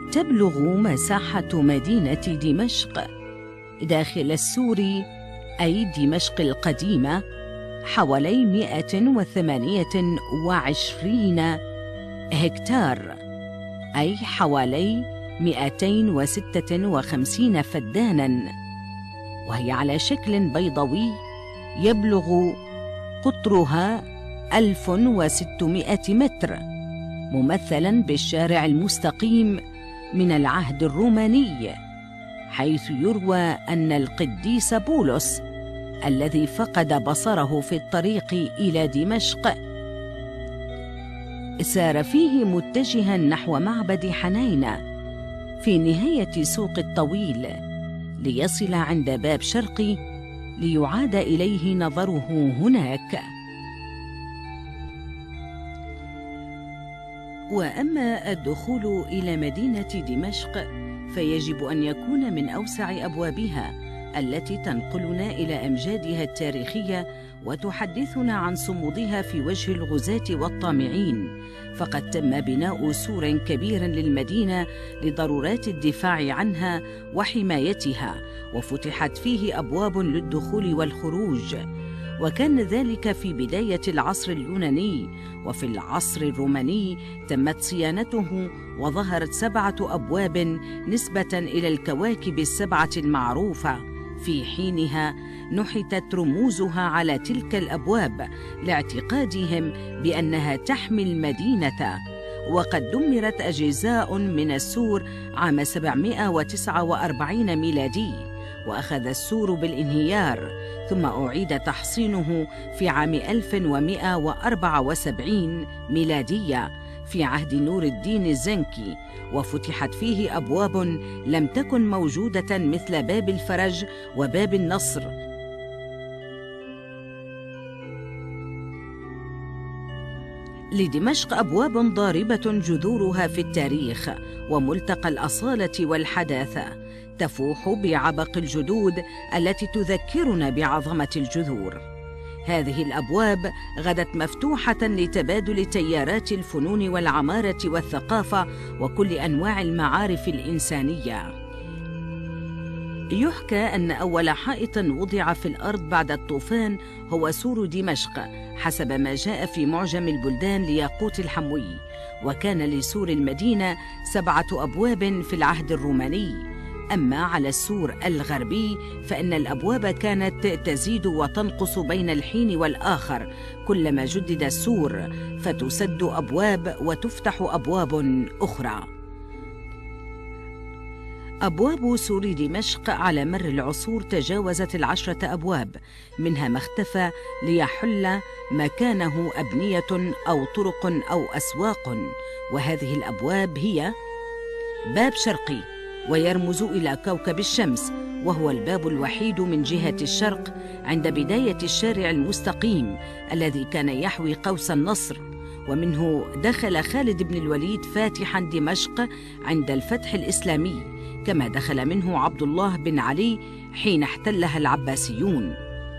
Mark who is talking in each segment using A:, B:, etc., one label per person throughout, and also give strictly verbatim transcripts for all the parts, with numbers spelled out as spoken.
A: تبلغ مساحة مدينة دمشق داخل السور أي دمشق القديمة حوالي مئة وثمانية وعشرين هكتار، أي حوالي مئتين وستة وخمسين فداناً، وهي على شكل بيضاوي يبلغ قطرها ألف وستمائة متر، ممثلاً بالشارع المستقيم من العهد الروماني، حيث يروى أن القديس بولس الذي فقد بصره في الطريق إلى دمشق سار فيه متجها نحو معبد حنينة في نهاية سوق الطويل ليصل عند باب شرقي ليعاد إليه نظره هناك. وأما الدخول إلى مدينة دمشق فيجب أن يكون من أوسع أبوابها التي تنقلنا إلى أمجادها التاريخية وتحدثنا عن صمودها في وجه الغزاة والطامعين، فقد تم بناء سور كبير للمدينة لضرورات الدفاع عنها وحمايتها، وفتحت فيه أبواب للدخول والخروج، وكان ذلك في بداية العصر اليوناني. وفي العصر الروماني تمت صيانته وظهرت سبعة أبواب نسبة إلى الكواكب السبعة المعروفة، في حينها نحتت رموزها على تلك الأبواب لاعتقادهم بأنها تحمي المدينة. وقد دمرت أجزاء من السور عام سبعمائة وتسعة وأربعين ميلادي، وأخذ السور بالانهيار، ثم أعيد تحصينه في عام ألف ومائة وأربعة وسبعين ميلادية في عهد نور الدين الزنكي، وفتحت فيه أبواب لم تكن موجودة مثل باب الفرج وباب النصر. لدمشق أبواب ضاربة جذورها في التاريخ وملتقى الأصالة والحداثة، تفوح بعبق الجدود التي تذكرنا بعظمة الجذور. هذه الأبواب غدت مفتوحة لتبادل تيارات الفنون والعمارة والثقافة وكل أنواع المعارف الإنسانية. يحكى أن أول حائط وضع في الأرض بعد الطوفان هو سور دمشق حسب ما جاء في معجم البلدان لياقوت الحموي، وكان لسور المدينة سبعة أبواب في العهد الروماني. أما على السور الغربي فإن الأبواب كانت تزيد وتنقص بين الحين والآخر كلما جدد السور، فتسد أبواب وتفتح أبواب أخرى. أبواب سور دمشق على مر العصور تجاوزت العشرة أبواب، منها ما اختفى ليحل مكانه أبنية أو طرق أو أسواق، وهذه الأبواب هي: باب شرقي ويرمز إلى كوكب الشمس، وهو الباب الوحيد من جهة الشرق عند بداية الشارع المستقيم الذي كان يحوي قوس النصر، ومنه دخل خالد بن الوليد فاتحا دمشق عند الفتح الإسلامي، كما دخل منه عبد الله بن علي حين احتلها العباسيون.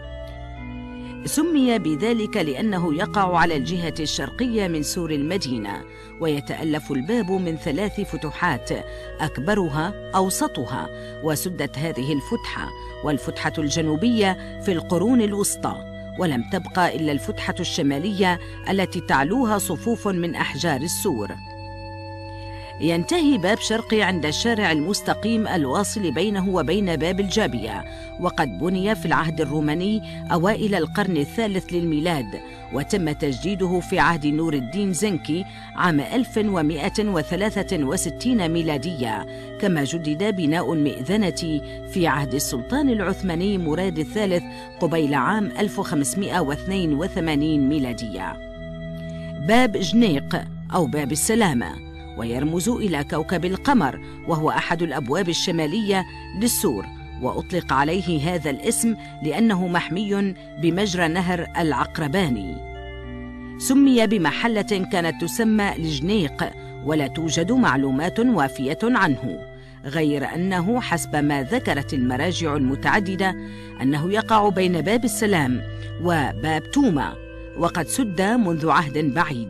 A: سمي بذلك لأنه يقع على الجهة الشرقية من سور المدينة، ويتألف الباب من ثلاث فتحات أكبرها أوسطها، وسدت هذه الفتحة والفتحة الجنوبية في القرون الوسطى، ولم تبقى إلا الفتحة الشمالية التي تعلوها صفوف من أحجار السور. ينتهي باب شرقي عند الشارع المستقيم الواصل بينه وبين باب الجابية، وقد بني في العهد الروماني أوائل القرن الثالث للميلاد، وتم تجديده في عهد نور الدين زنكي عام ألف ومائة وثلاثة وستين ميلادية، كما جدد بناء المئذنة في عهد السلطان العثماني مراد الثالث قبيل عام ألف وخمسمائة واثنين وثمانين ميلادية. باب جنيق أو باب السلامة، ويرمز إلى كوكب القمر، وهو أحد الأبواب الشمالية للسور، وأطلق عليه هذا الاسم لأنه محمي بمجرى نهر العقرباني. سمي بمحلة كانت تسمى لجنيق، ولا توجد معلومات وافية عنه، غير أنه حسب ما ذكرت المراجع المتعددة أنه يقع بين باب السلام وباب توما، وقد سد منذ عهد بعيد،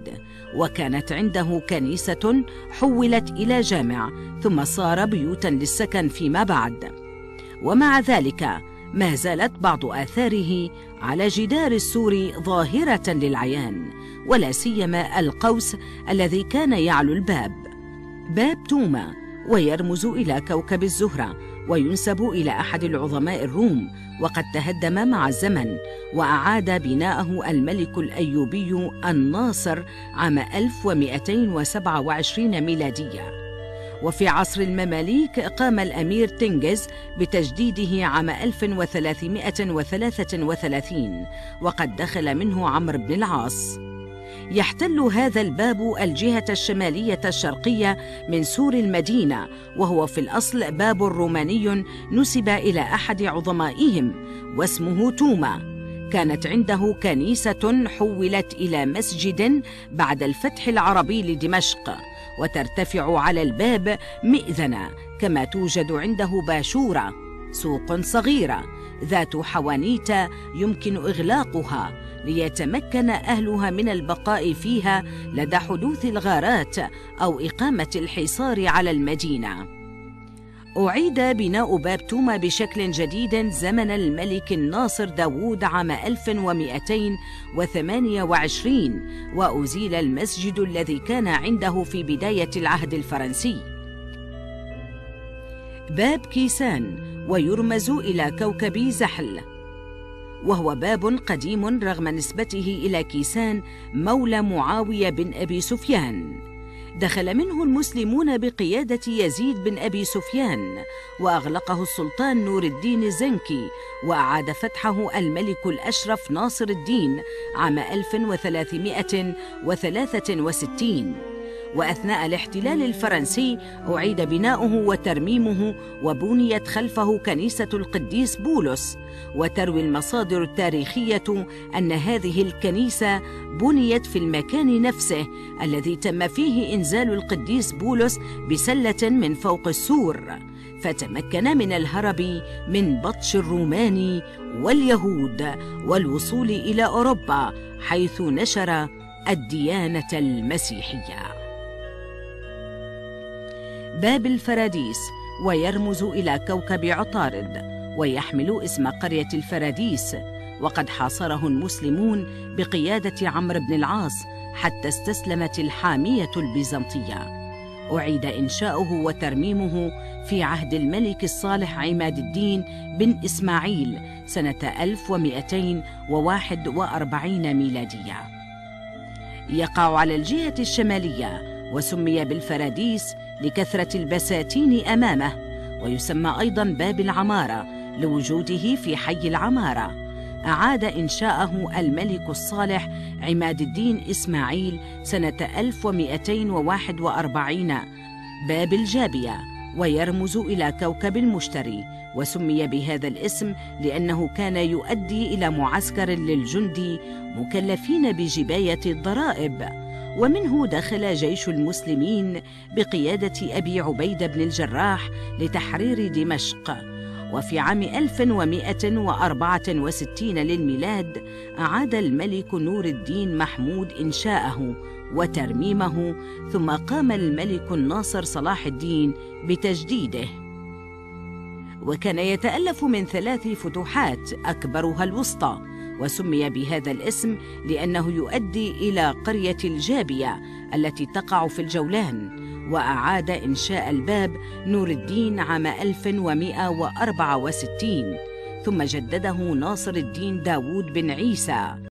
A: وكانت عنده كنيسة حولت إلى جامع، ثم صار بيوتا للسكن فيما بعد. ومع ذلك ما زالت بعض آثاره على جدار السور ظاهرة للعيان، ولا سيما القوس الذي كان يعلو الباب، باب توما، ويرمز إلى كوكب الزهرة، وينسب إلى أحد العظماء الروم، وقد تهدم مع الزمن، وأعاد بناءه الملك الأيوبي الناصر عام ألف ومئتين وسبعة وعشرين ميلادية. وفي عصر المماليك قام الأمير تنجز بتجديده عام ألف وثلاثمئة وثلاثة وثلاثين، وقد دخل منه عمرو بن العاص. يحتل هذا الباب الجهة الشمالية الشرقية من سور المدينة، وهو في الأصل باب روماني نسب إلى أحد عظمائهم واسمه توما. كانت عنده كنيسة حولت إلى مسجد بعد الفتح العربي لدمشق، وترتفع على الباب مئذنة، كما توجد عنده باشورة، سوق صغيرة ذات حوانيت يمكن إغلاقها ليتمكن أهلها من البقاء فيها لدى حدوث الغارات أو إقامة الحصار على المدينة. أعيد بناء باب توما بشكل جديد زمن الملك الناصر داوود عام ألف ومئتين وثمانية وعشرين، وأزيل المسجد الذي كان عنده في بداية العهد الفرنسي. باب كيسان، ويرمز إلى كوكب زحل، وهو باب قديم رغم نسبته إلى كيسان مولى معاوية بن أبي سفيان. دخل منه المسلمون بقيادة يزيد بن أبي سفيان، وأغلقه السلطان نور الدين الزنكي، وأعاد فتحه الملك الأشرف ناصر الدين عام ألف وثلاثمئة وثلاثة وستين. وأثناء الاحتلال الفرنسي أعيد بناؤه وترميمه، وبنيت خلفه كنيسة القديس بولس. وتروي المصادر التاريخية أن هذه الكنيسة بنيت في المكان نفسه الذي تم فيه إنزال القديس بولس بسلة من فوق السور، فتمكن من الهرب من بطش الرومان واليهود والوصول إلى أوروبا، حيث نشر الديانة المسيحية. باب الفراديس، ويرمز إلى كوكب عطارد، ويحمل اسم قرية الفراديس، وقد حاصره المسلمون بقيادة عمرو بن العاص حتى استسلمت الحامية البيزنطية. أعيد إنشاؤه وترميمه في عهد الملك الصالح عماد الدين بن إسماعيل سنة ألف ومئتين وواحد وأربعين ميلادية. يقع على الجهة الشمالية، وسمي بالفراديس لكثرة البساتين أمامه، ويسمى أيضا باب العمارة لوجوده في حي العمارة. أعاد إنشاءه الملك الصالح عماد الدين إسماعيل سنة ألف ومئتين وواحد وأربعين باب الجابية، ويرمز إلى كوكب المشتري، وسمي بهذا الاسم لأنه كان يؤدي إلى معسكر للجندي مكلفين بجباية الضرائب، ومنه دخل جيش المسلمين بقيادة أبي عبيدة بن الجراح لتحرير دمشق. وفي عام ألف ومئة وأربعة وستين للميلاد أعاد الملك نور الدين محمود إنشاءه وترميمه، ثم قام الملك الناصر صلاح الدين بتجديده. وكان يتألف من ثلاث فتوحات أكبرها الوسطى، وسمي بهذا الاسم لأنه يؤدي إلى قرية الجابية التي تقع في الجولان. وأعاد إنشاء الباب نور الدين عام ألف ومئة وأربعة وستين، ثم جدده ناصر الدين داوود بن عيسى